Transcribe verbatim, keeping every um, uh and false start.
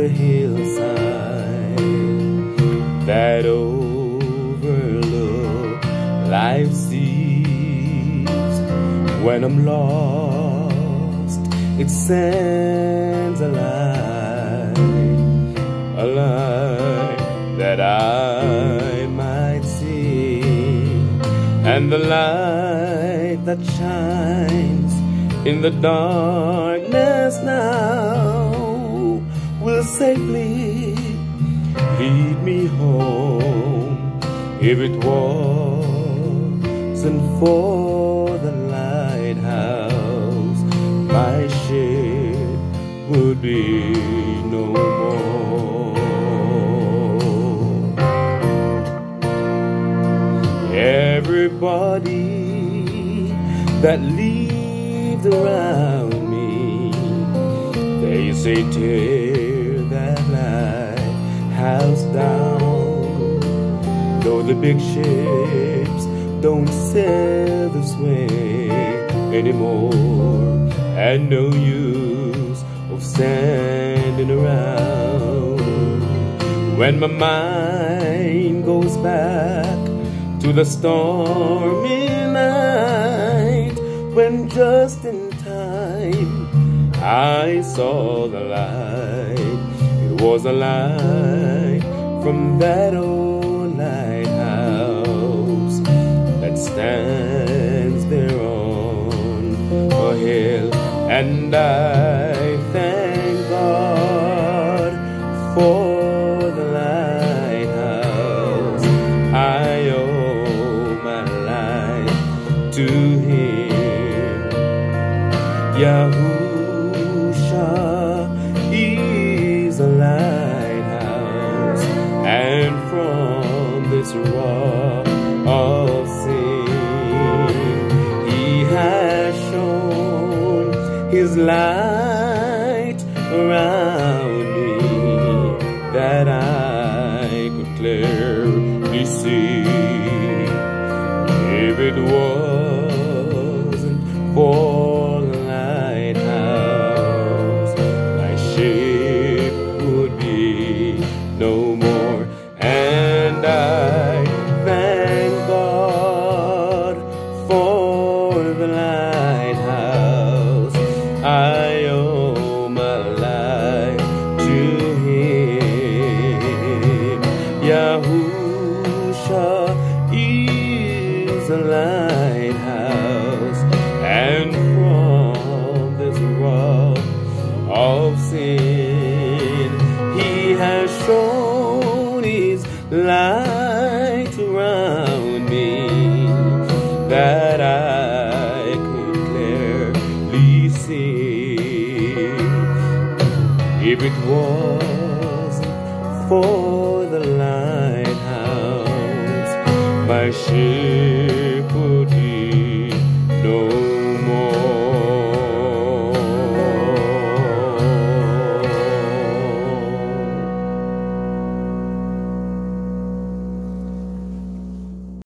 the hillside that overlook life's seas. When I'm lost, it sends a light, a light that I might see. And the light that shines in the darkness now will safely lead me home. If it wasn't for the lighthouse, my ship would be no more. Everybody that lived around me, they say tear that lighthouse down. Though the big ships don't sail this way anymore, and no use of standing around. When my mind goes back to the stormy night, when just in time I saw the light, it was a light from that old lighthouse that stands there on a hill. And I thank God for the lighthouse. I owe my life to him. Yahusha is a lighthouse, and from this rock of sin he has shown his light around me, that I could clearly see. If it wasn't for the lighthouse, my ship would be no more. And I thank God for the lighthouse. I owe my life to him. Yahusha is a lighthouse, and from this rock of sin he has shown his light around me, that I could clearly see. If it wasn't for the lighthouse, my ship